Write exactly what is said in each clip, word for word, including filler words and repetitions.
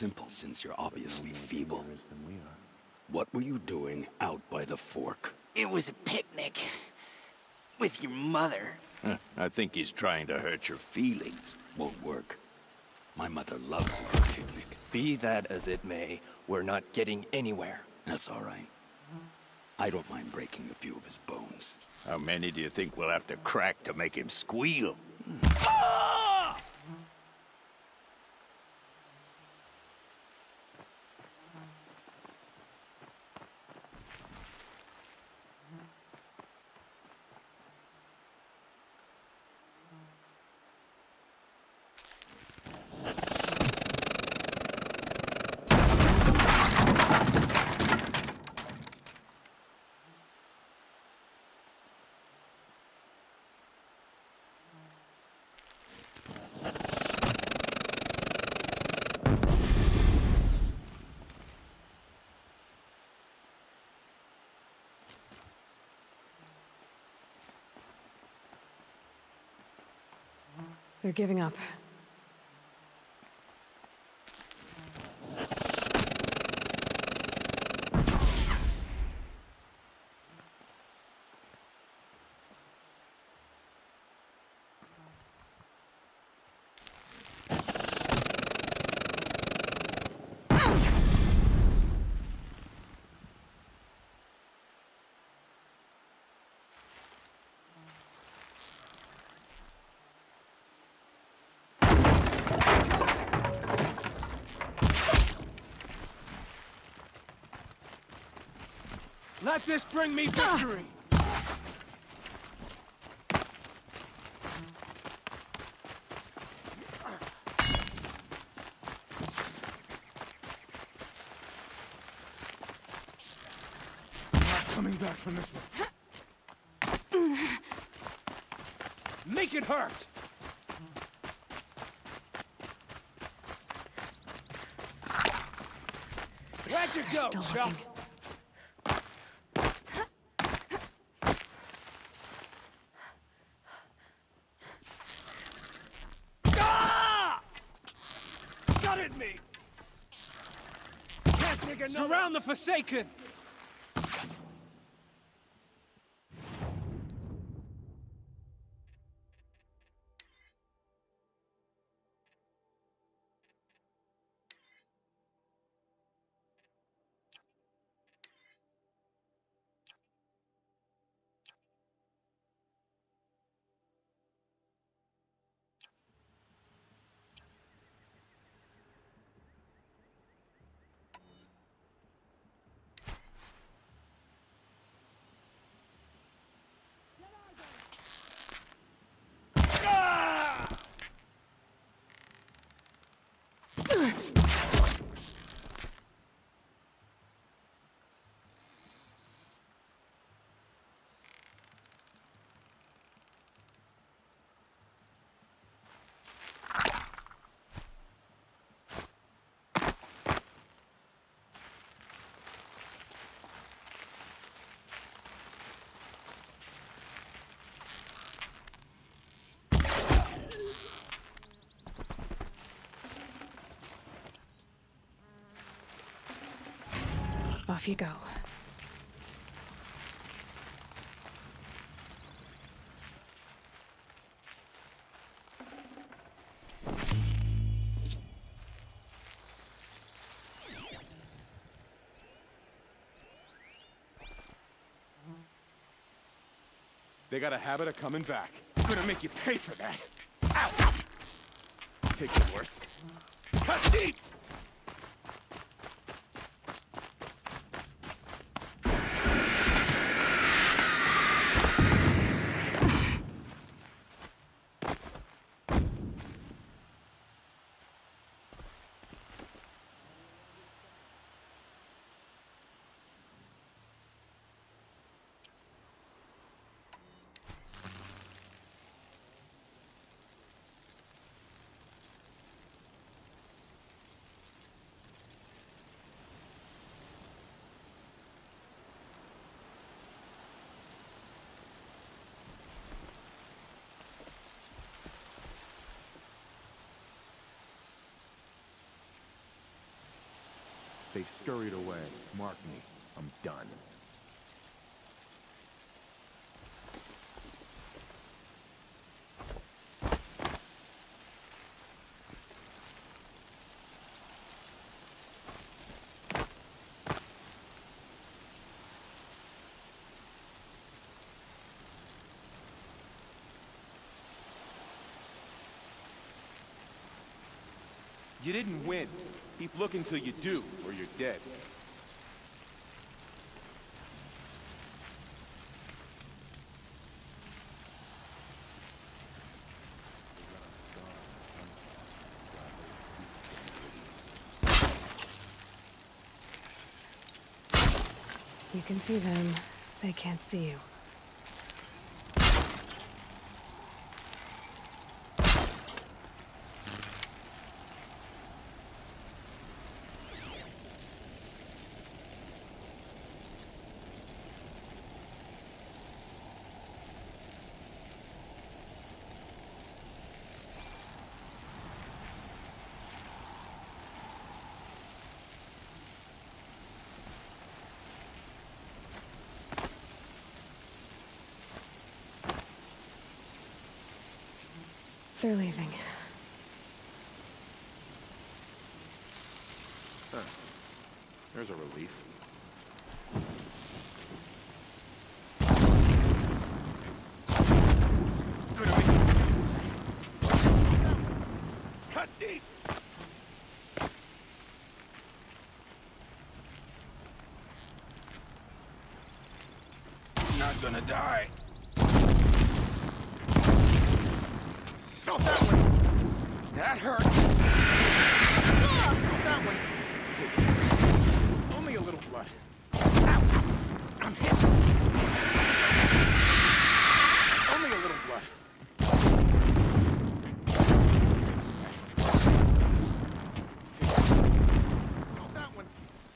simple since you're obviously feeble. What were you doing out by the fork? It was a picnic. With your mother. I think he's trying to hurt your feelings. Won't work. My mother loves a good picnic. Be that as it may, we're not getting anywhere. That's all right. I don't mind breaking a few of his bones. How many do you think we'll have to crack to make him squeal? They're giving up. Let this bring me victory! Not coming back from this one. Make it hurt! Where'd you go, Still Chuck? looking. Me. Can't take another. Surround the Forsaken! Off you go. They got a habit of coming back. I'm gonna make you pay for that. Ow! Take it worse. Cut deep! They scurried away. Mark me. I'm done. You didn't win. Keep looking till you do, or you're dead. You can see them. They can't see you. They're leaving. Huh. There's a relief. Cut deep! Not gonna die. Felt that one. That hurt. Felt that one. Only a little blood. Ow. I'm hit. Only a little blood. Felt that one.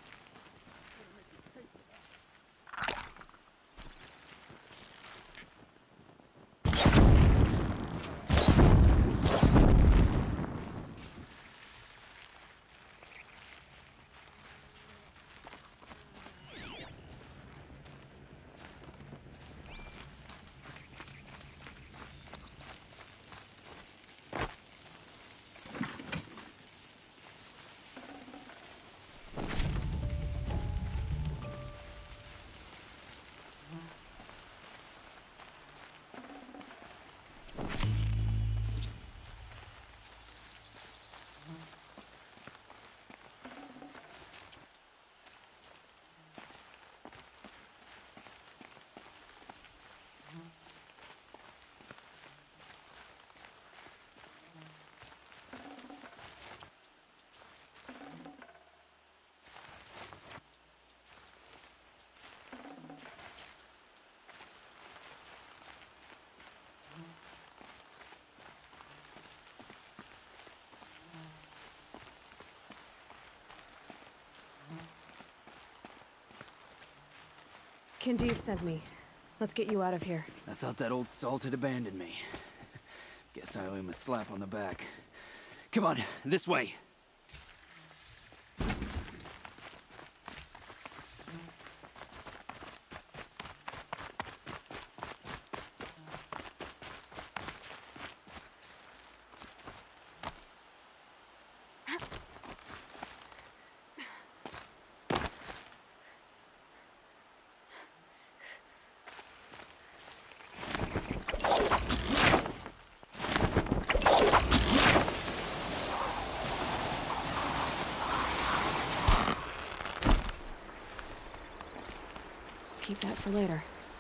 Kinjeev sent me. Let's get you out of here. I thought that old salt had abandoned me. Guess I owe him a slap on the back. Come on, this way. Keep that for later.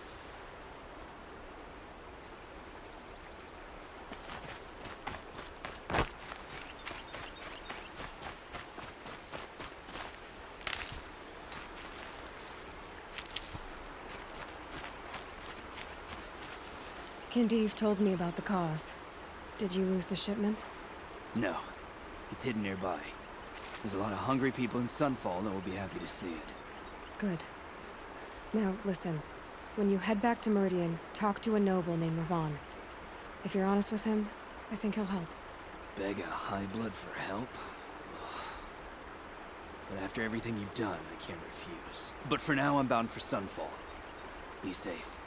Kinjeev told me about the cause. Did you lose the shipment? No. It's hidden nearby. There's a lot of hungry people in Sunfall that will be happy to see it. Good. Now, listen. When you head back to Meridian, talk to a noble named Ravan. If you're honest with him, I think he'll help. Beg a high blood for help? But after everything you've done, I can't refuse. But for now, I'm bound for Sunfall. Be safe.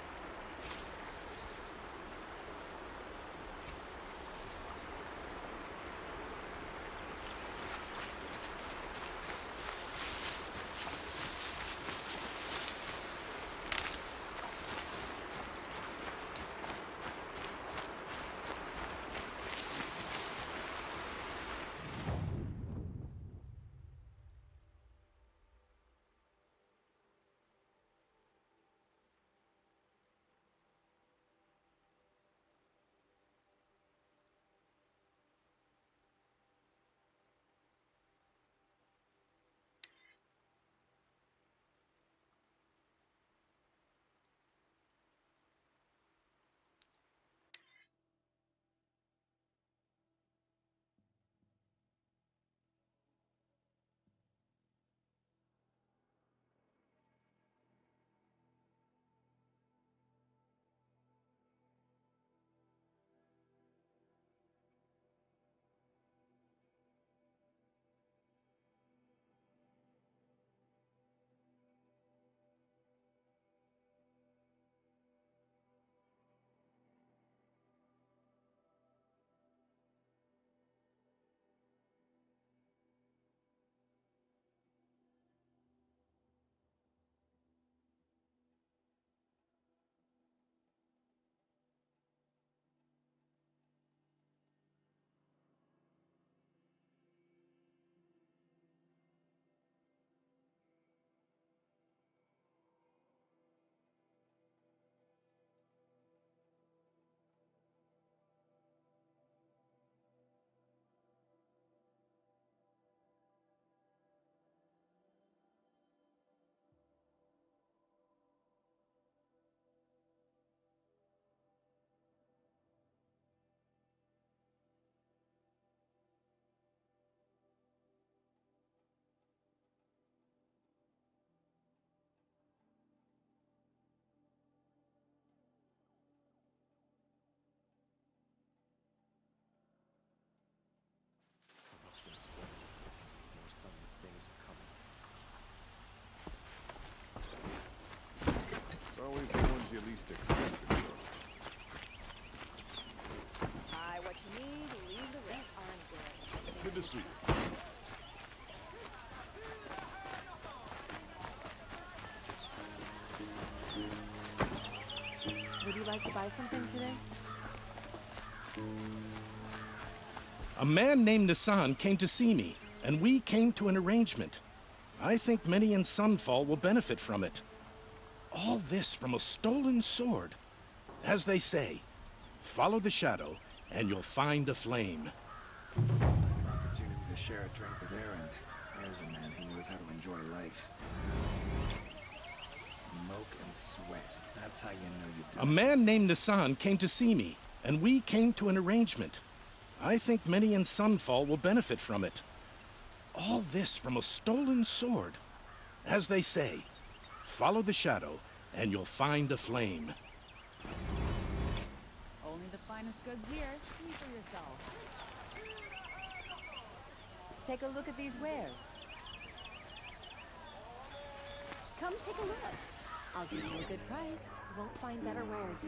Always the ones you least expect. Buy what you need, leave the rest. Aren't good. Good to see you. Would you like to buy something today? A man named Nassan came to see me, and we came to an arrangement. I think many in Sunfall will benefit from it. All this from a stolen sword. As they say, follow the shadow, and you'll find a flame. Opportunity to share a drink with Erend. There's a man who knows how to enjoy life. Smoke and sweat. That's how you know you do. A man named Nassan came to see me, and we came to an arrangement. I think many in Sunfall will benefit from it. All this from a stolen sword. As they say, follow the shadow, and you'll find a flame. Only the finest goods here. See for yourself. Take a look at these wares. Come take a look. I'll give you a good price. Won't find better wares.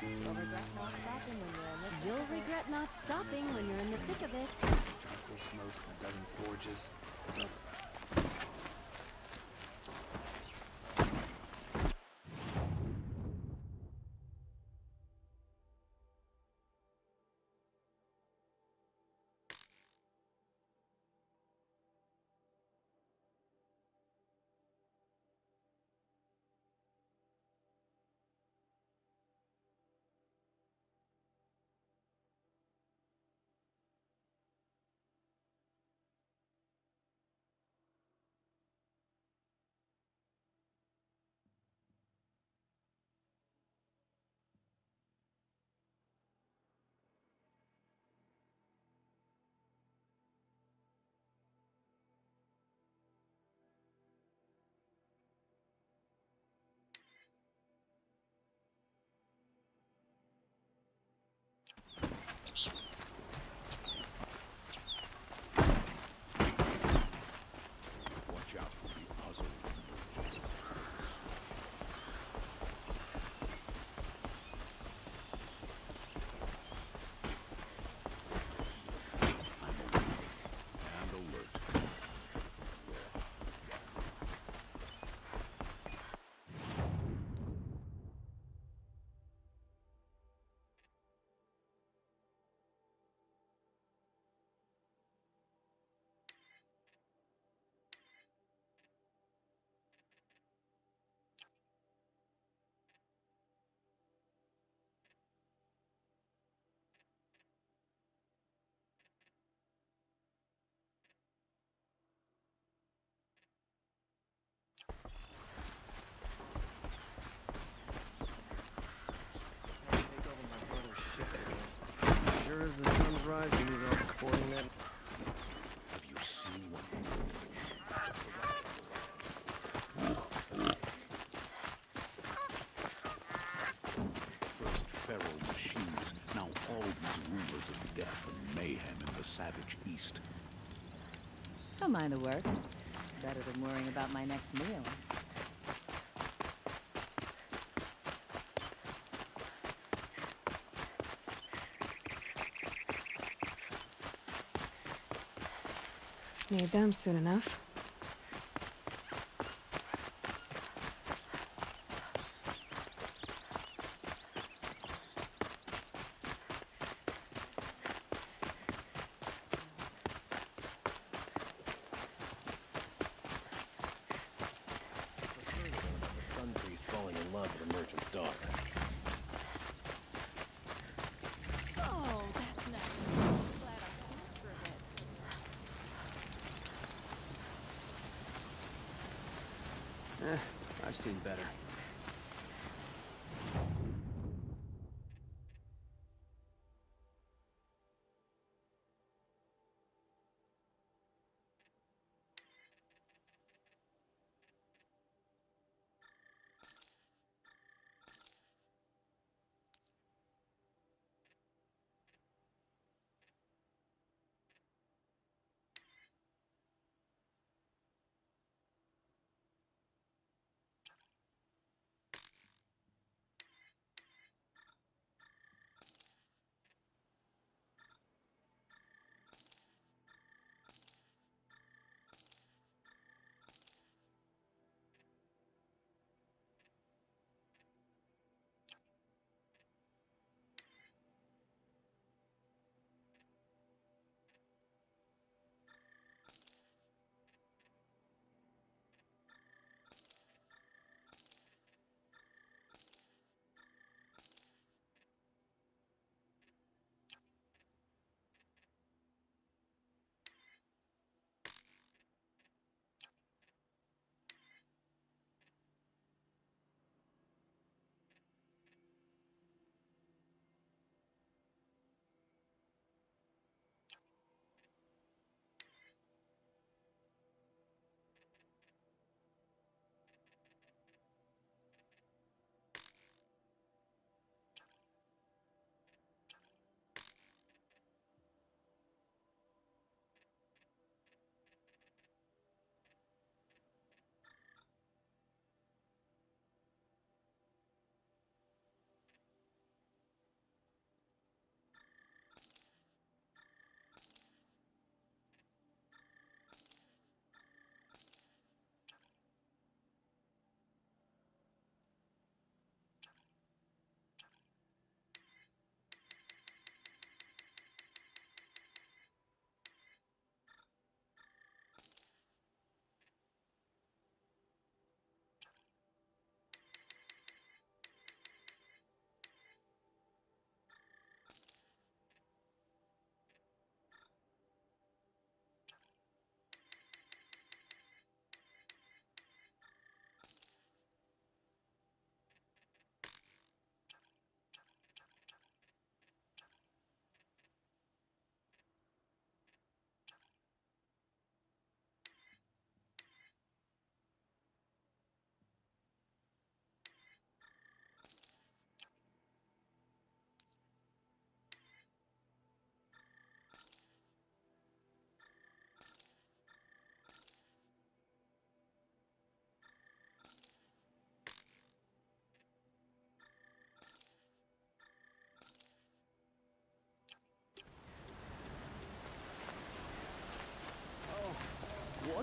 You'll regret not stopping when you're in the thick You'll of regret it. not stopping when you're in the thick of it. Charcoal smoke, a dozen forges. Watch out for the puzzle. I'm awake and alert. Take over my brother's shift again. Sure as the sun's rising, he's off recording that. Have you seen what first feral machines, now all these rumors of death and mayhem in the savage East? Don't mind the work. Better than worrying about my next meal. Need them soon enough. The Sun Priest falling in love with a merchant's daughter. Oh, that's nice. Glad I stopped for a bit. Eh, I've seen better.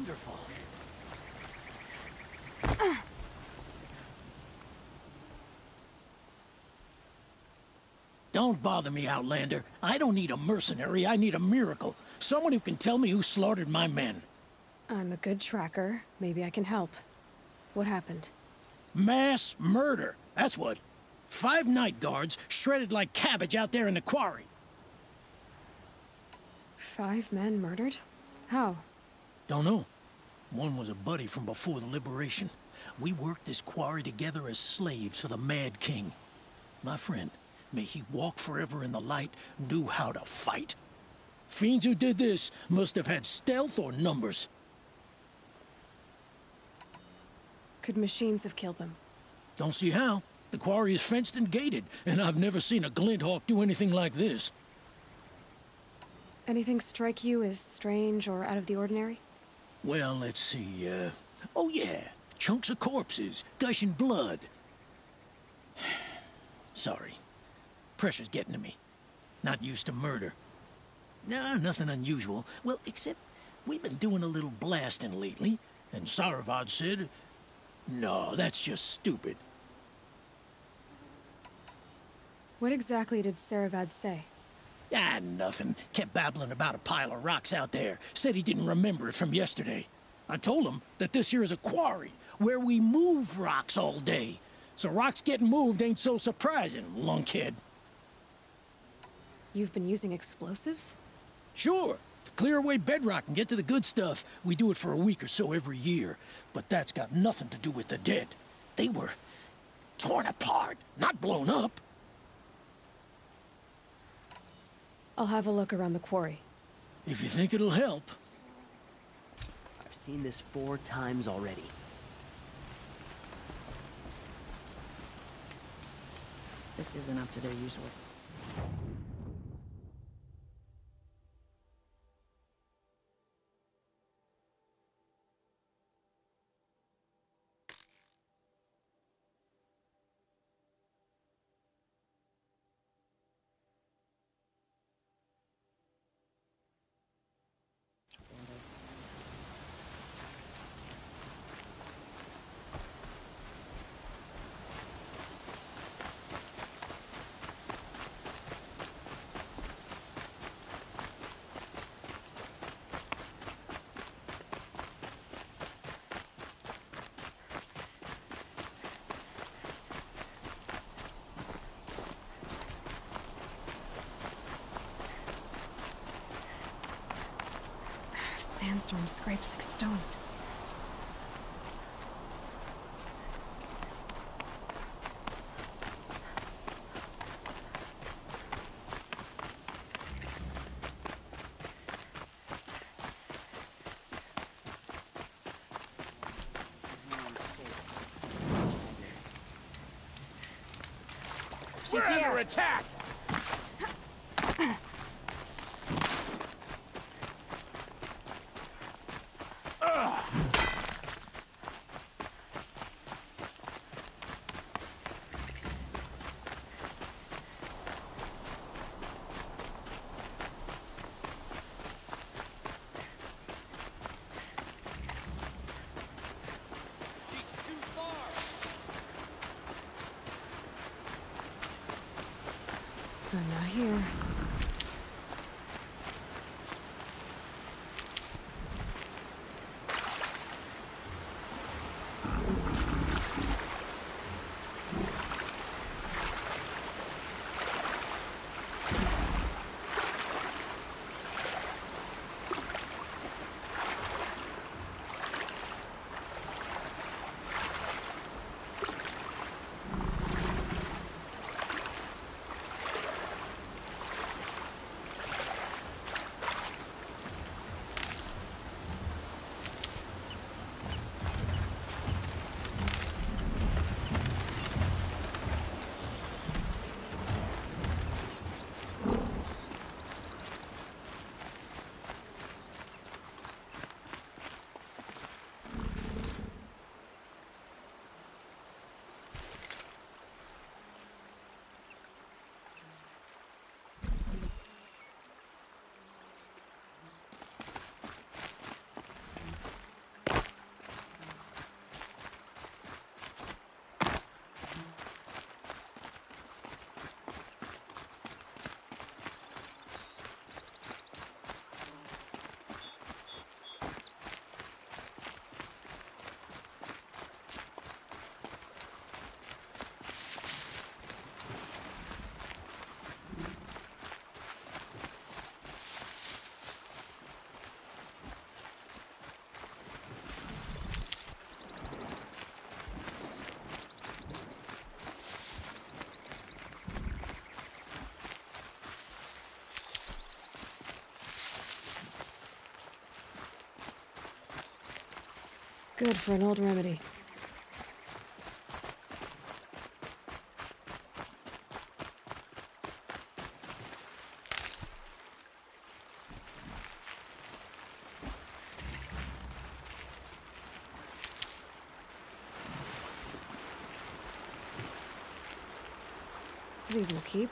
wonderful. Don't bother me, Outlander. I don't need a mercenary, I need a miracle. Someone who can tell me who slaughtered my men. I'm a good tracker. Maybe I can help. What happened? Mass murder, that's what. Five night guards shredded like cabbage out there in the quarry. Five men murdered? How? Don't know. One was a buddy from before the liberation. We worked this quarry together as slaves for the Mad King. My friend, may he walk forever in the light, knew how to fight. Fiends who did this must have had stealth or numbers. Could machines have killed them? Don't see how. The quarry is fenced and gated, and I've never seen a Glinthawk do anything like this. Anything strike you as strange or out of the ordinary? Well, let's see, uh... oh yeah, chunks of corpses, gushing blood. Sorry. Pressure's getting to me. Not used to murder. Nah, nothing unusual. Well, except we've been doing a little blasting lately, and Saravad said... No, that's just stupid. What exactly did Saravad say? Ah, nothing. Kept babbling about a pile of rocks out there. Said he didn't remember it from yesterday. I told him that this here is a quarry, where we move rocks all day. So rocks getting moved ain't so surprising, lunkhead. You've been using explosives? Sure. To clear away bedrock and get to the good stuff, we do it for a week or so every year. But that's got nothing to do with the dead. They were torn apart, not blown up. I'll have a look around the quarry. If you think it'll help. I've seen this four times already. This isn't up to their usual. Sandstorm scrapes like stones. She's We're here. Under attack! I'm not here. Good for an old remedy. These will keep.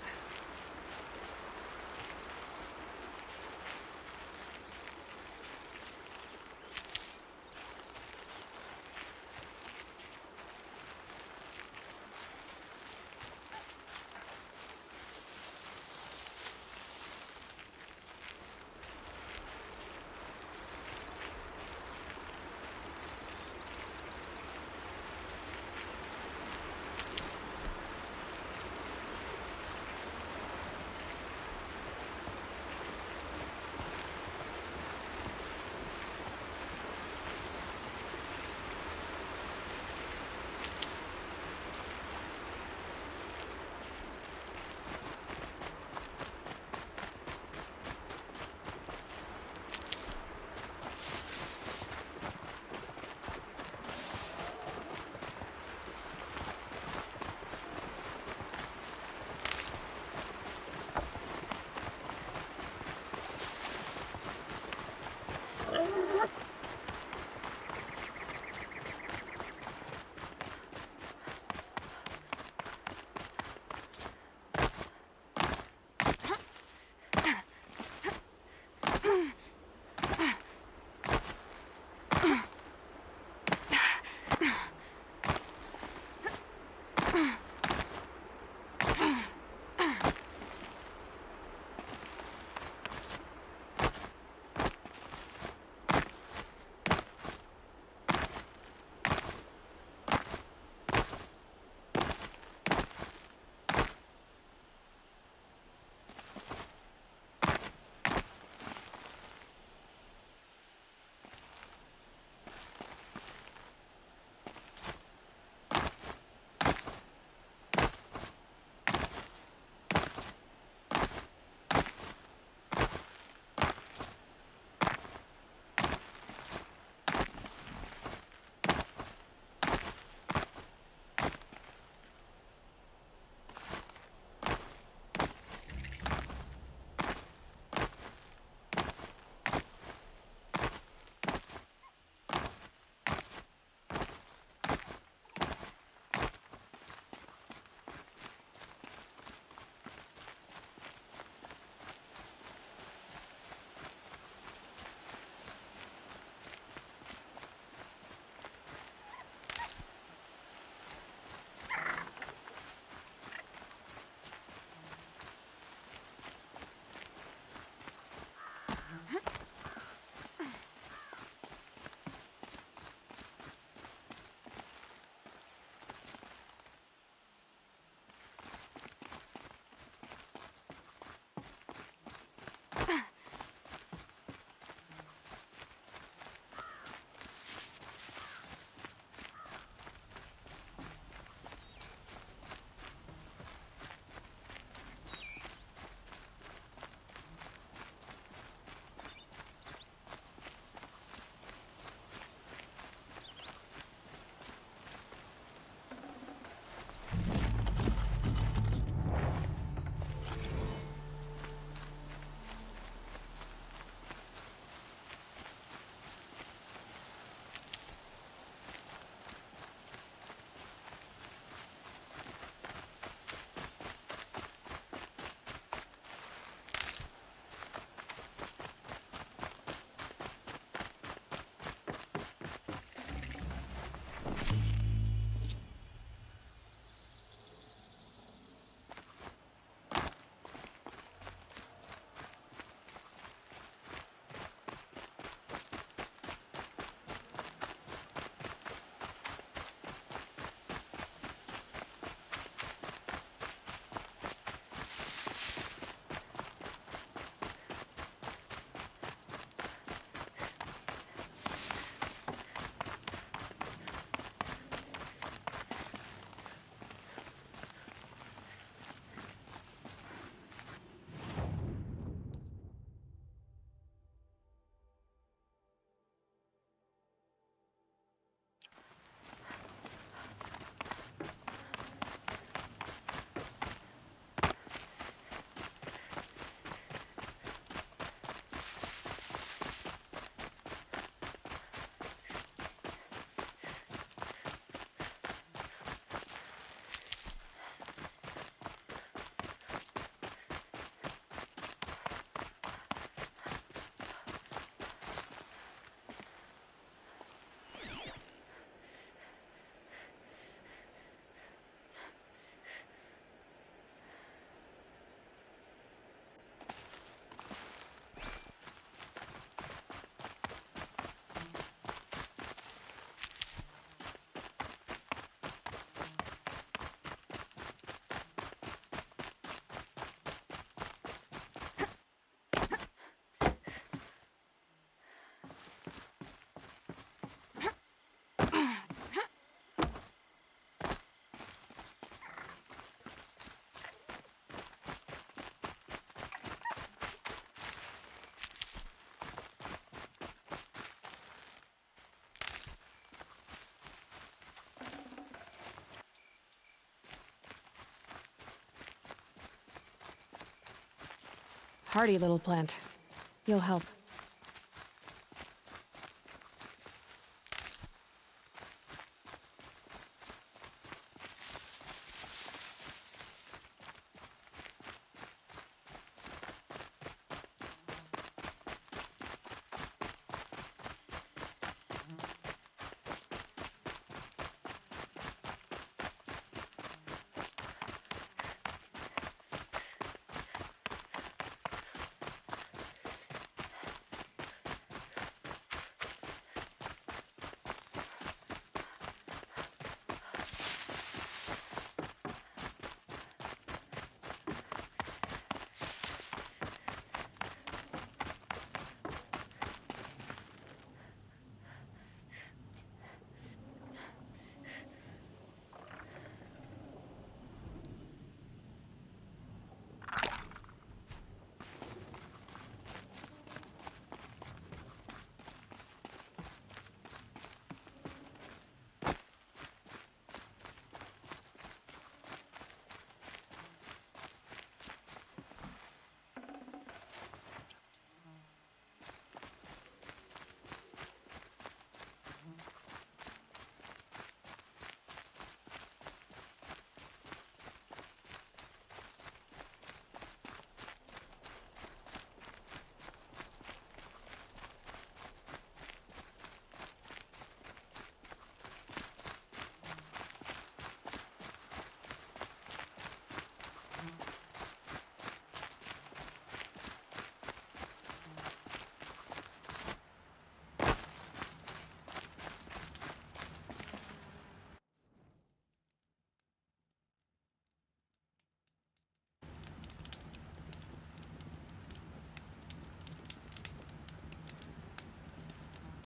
Hardy little plant. You'll help.